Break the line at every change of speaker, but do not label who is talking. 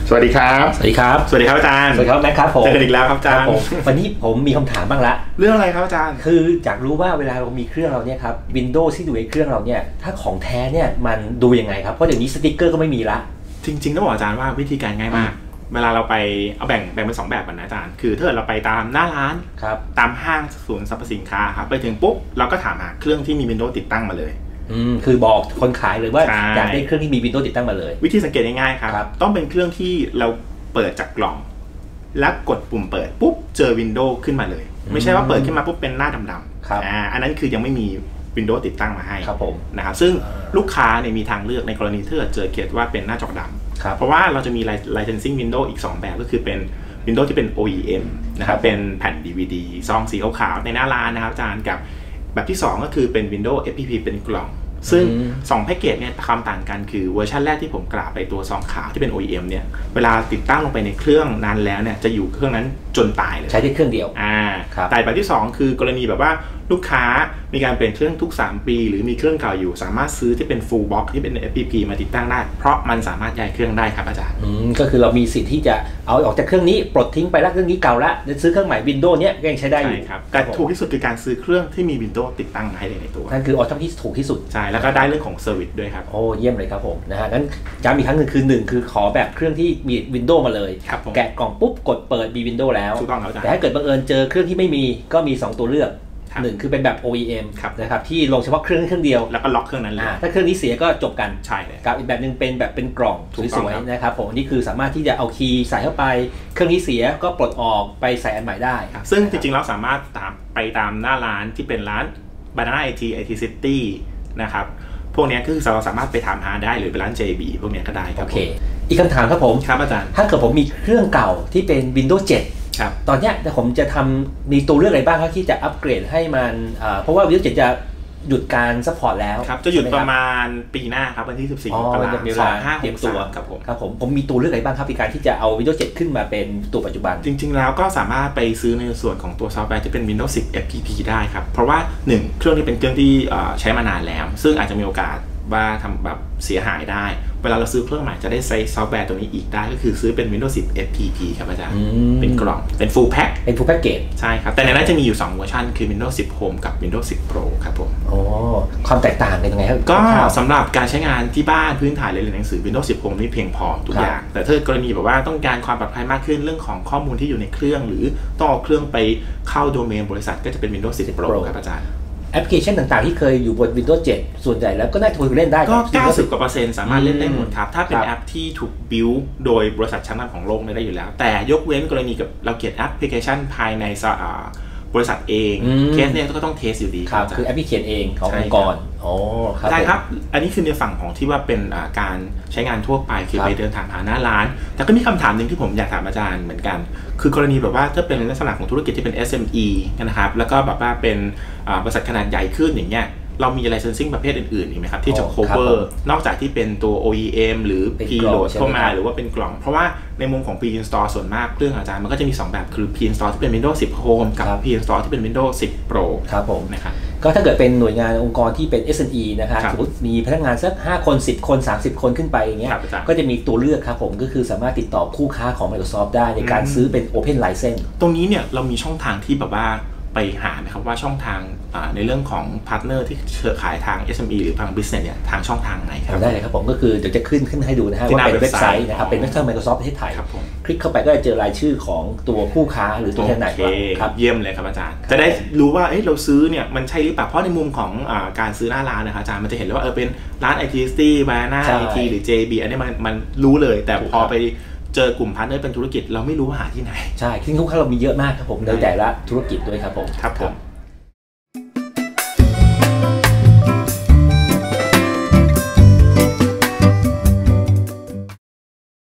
สวัสดีครับ
สวัสดีครับ
สวัสดีครับอาจารย์
สวัสดีครับแม็กครับผม
เจอกันอีกแล้วครับอาจารย์
วันนี้ผมมีคำถามบ้างละ
เรื่องอะไรครับอาจารย์
คืออยากรู้ว่าเวลาเรามีเครื่องเราเนี่ยครับ Windows ที่ดูในเครื่องเราเนี่ยถ้าของแท้เนี่ยมันดูยังไงครับเพราะเดี๋ยวนี้สติ๊กเกอร์ก็ไม่มีละ
จริงๆต้องบอกอาจารย์ว่าวิธีการง่ายมากเวลาเราไปเอาแบ่งเป็น2แบบกันนะอาจารย์คือถ้าเราไปตามหน้าร้านตามห้างศูนย์สรรพสินค้าครับไปถึงปุ๊บเราก็ถามหาเครื่องที่มี Windows ติดตั้งมาเลย
คือบอกคนขายเลยว่าอยากได้เครื่องที่มี Windows ติดตั้งมาเลย
วิธีสังเกตง่ายๆครับต้องเป็นเครื่องที่เราเปิดจากกล่องแล้วกดปุ่มเปิดปุ๊บเจอ Windows ขึ้นมาเลยไม่ใช่ว่าเปิดขึ้นมาปุ๊บเป็นหน้าดำๆอันนั้นคือยังไม่มี Windows ติดตั้งมาให้นะครับซึ่งลูกค้าเนี่ยมีทางเลือกในกรณีที่เจอเคสว่าเป็นหน้าจอดำเพราะว่าเราจะมี licensing Windows อีก2แบบก็คือเป็น Windows ที่เป็น OEM นะครับเป็นแผ่น DVD ซองสีขาวๆในหน้าร้านนะครับอาจารย์กับแบบที่2ก็คือเป็น Windows FPP เป็นกล่องซึ่ง2แพ็กเกจเนี่ยความต่างกันคือเวอร์ชันแรกที่ผมกล่าวไปตัวซองขาวที่เป็น OEM เนี่ยเวลาติดตั้งลงไปในเครื่องนานแล้วเนี่ยจะอยู่เครื่องนั้นจนตายเลย
ใช้ได้เครื่องเดียว
แต่แบบที่2คือกรณีแบบว่าลูกค้ามีการเปลี่ยนเครื่องทุก3ปีหรือมีเครื่องเก่าอยู่สามารถซื้อที่เป็น full box ที่เป็น FPP มาติดตั้งได้เพราะมันสามารถย้ายเครื่องได้ครับอาจารย์
ก็คือเรามีสิทธิ์ที่จะเอาออกจากเครื่องนี้ปลดทิ้งไปแล้วเครื่องนี้เก่าแล้วจะซื้อเครื่องใหม่ Windows เนี่ยก็ยังใช้ได้อยู่
ครับแต่ถูกที่สุดคือการซื้อเครื่องที่มี Windows ติดตั้งมาให้ในตัว
นั่นคือออปชั่นที่ถูกที่สุด
ใช่แล้วก็ได้เรื่องของเซอร์วิสด้วยครับ
โอ้เยี่ยมเลยครับผมนะฮะงั้นย้ำอีกครั้งหนึ่งคือ1คือขอแบบเครื่องที่มี Windows มาเลยแกะกล่องปุ๊บกดเปิดมี Windows แล้วแต่ถ้าเกิดบังเอิญเจอเครื่องที่ไม่มีก็มี2ตัวเลือก1คือเป็นแบบ OEM นะครับที่ลงเฉพาะเครื่องเดียว
แล้วก็ล็อกเครื่องนั้นเลย
ถ้าเครื่องนี้เสียก็จบกัน
ใช่เลย
กับอีกแบบนึงเป็นแบบเป็นกล่องสวยๆนะครับผมนี่คือสามารถที่จะเอาคีย์ใส่เข้าไปเครื่องนี้เสียก็ปลดออกไปใส่อันใหม่ได้
ซึ่งจริงๆเราสามารถไปตามหน้าร้านที่เป็นร้าน Banana IT City นะครับพวกนี้คือเราสามารถไปถามหาได้หรือเป็นร้าน JB พวกนี้ก็ได้ครับ
โอเคอีกคำถามครับผม
ครับอาจารย์
ถ้าเกิดผมมีเครื่องเก่าที่เป็น Windows 7ตอนนี้ผมจะทำมีตัวเลือกอะไรบ้างครับที่จะอัปเกรดให้มันเพราะว่า Windows 7จะหยุดการซัพพอร์ตแล้ว
ครับจะหยุดประมาณปีหน้าครับวันที่14 มกราคม
2563ครับผมมีตัวเลือกอะไรบ้างครับในการที่จะเอา Windows 7ขึ้นมาเป็นตัวปัจจุบัน
จริงๆแล้วก็สามารถไปซื้อในส่วนของตัวซอฟต์แวร์ที่เป็น Windows 10 FPP ได้ครับเพราะว่า1เครื่องนี้เป็นเครื่องที่ใช้มานานแล้วซึ่งอาจจะมีโอกาสว่าทำแบบเสียหายได้เวลาเราซื้อเครื่องใหม่จะได้ใช้ซอฟต์แวร์ตัวนี้อีกได้ก็คือซื้อเป็น Windows 10 FPP ครับอาจารย์เป็นกล่องเป็น full pack
เป็น full package
ใช่ครับแต่ในนั้นจะมีอยู่2เวอร์ชันคือ Windows 10 Home กับ Windows 10 Pro ครับผม
ความแตกต่างกันยังไงครับ
ก็สำหรับการใช้งานที่บ้านพื้นฐานเรียนหนังสือ Windows 10 Home นี่เพียงพอทุกอย่างแต่ถ้ากรณีแบบว่าต้องการความปลอดภัยมากขึ้นเรื่องของข้อมูลที่อยู่ในเครื่องหรือต้องเอาเครื่องไปเข้าโดเมนบริษัทก็จะเป็น Windows 10 Pro ครับอาจารย์
แอปพลิเคชันต่างๆที่เคยอยู่บน Windows 7 ส่วนใหญ่แล้วก็น่าจะเล่นได้
ก็ 90% กว่าสามารถเล่นได้หมดครับถ้าเป็นแอปที่ถูกบิลโดยบริษัทชั้นนำของโลกได้อยู่แล้วแต่ยกเว้นกรณีกับเราเขียนแอปพลิเคชันภายในบริษัทเองเคสเนี่ยก็ต้องเทสอยู่ดี
ครับคือแอปพลิเคชันเองขององค์กร
ได้ครับอันนี้คือในฝั่งของที่ว่าเป็นการใช้งานทั่วไปคือไปเดินถามหาหน้าร้านแต่ก็มีคำถามหนึ่งที่ผมอยากถามอาจารย์เหมือนกันคือกรณีแบบว่าถ้าเป็นลักษณะของธุรกิจที่เป็น SME นะครับแล้วก็แบบว่าเป็นบริษัทขนาดใหญ่ขึ้นอย่างเงี้ยเรามี licensing ประเภทอื่นๆอีกไหมครับที่จะ cover นอกจากที่เป็นตัว OEM หรือ Preload เข้ามาหรือว่าเป็นกล่องเพราะว่าในมุมของ Pre-install ส่วนมากเครื่องอาจารย์มันก็จะมี2แบบคือ Pre-install ที่เป็น Windows 10 Home กับ Pre-install ที่เป็น Windows 10 Pro
ครับผม
นะครับ
ก็ถ้าเกิดเป็นหน่วยงานองค์กรที่เป็น SME นะครับสมมติมีพนักงานสัก5 คน10 คน30 คนขึ้นไปอย่างเงี้ยก็จะมีตัวเลือกครับผมก็คือสามารถติดต่อคู่ค้าของ Microsoft ได้ในการซื้อเป็น Open License
ตรงนี้เนี่ยเรามีช่องทางที่แบบว่าไปหานะครับว่าช่องทางในเรื่องของพาร์ทเนอร์ที่ขายทาง SME หรือทาง Business เนี่ยทางช่องทางไหนครับ
ได้เลยครับผมก็คือเดี๋ยวจะขึ้นให้ดูนะฮะว่าเป็นเว็บไซต์นะครับเป็นเว็บไซต์ Microsoft ประเทศไทยคลิกเข้าไปก็จะเจอรายชื่อของตัวคู่ค้าหรือตัวแทนไหน
ครับเยี่ยมเลยครับอาจารย์จะได้รู้ว่าเราซื้อเนี่ยมันใช่หรือเปล่าเพราะในมุมของการซื้อหน้าร้านนะครับอาจารย์มันจะเห็นเลยว่าเป็นร้าน IT City Banana IT หรือ JB อันนี้มันรู้เลยแต่พอไปเจอกลุ่มพาร์ทเนอร์เป็นธุรกิจเราไม่รู้ว่าหาที่ไหน
ใช่ซึ่งคู่ค้าเรามีเยอะมากครับผมในแต่ละธุรกิจด้วยครับผม
ครับผม